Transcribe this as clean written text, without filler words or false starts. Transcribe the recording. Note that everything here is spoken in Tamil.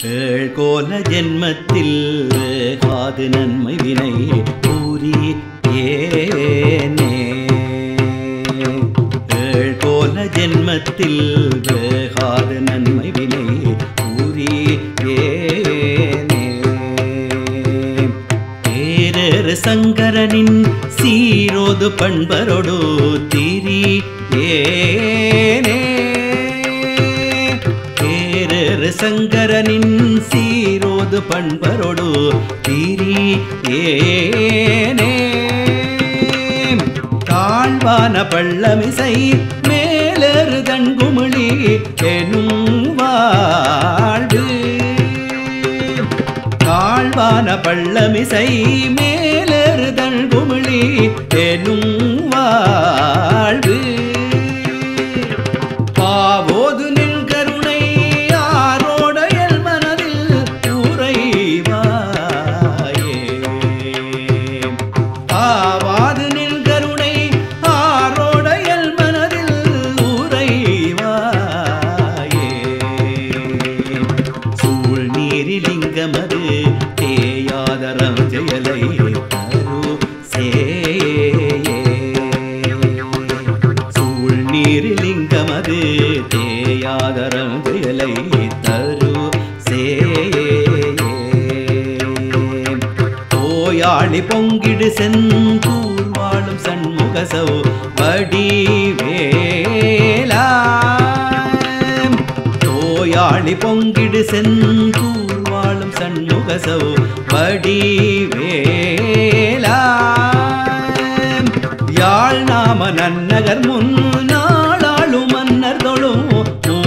ஏழ்கோல ஜென்மத்தில் காது நன்மை வினை கூறி ஏனே ஏழ்கோல ஜென்மத்தில் காது நன்மை வினை கூறி ஏனே ஏரேறு சங்கரனின் சீரோது பண்பரோடு திரி ஏனே சங்கரனின் சீரோது பண்பரோடு திரி ஏனே தாழ்வான பள்ளமிசை மேலரு தன்குமிழி எனும் வாழ்வு தாழ்வான பள்ளமிசை மேலரு தன்குமிழி எனும் வாழ்வு பாவோது லிங்கமது தேயாதரம் ஜெயலை தரு சூழ் நீர் லிங்கமது தேயாதரம் ஜெயலை தரு தோயாளி பொங்கிடு செந்தூர் வாழும் சண்முகசௌ வடிவேலா தோயாளி பொங்கிடு செந்தூர் வாழும் சண்முகசௌ வடிவேலா யாழ் நாம நன்னகர் முன்னாளாளும் மன்னர் தொழும்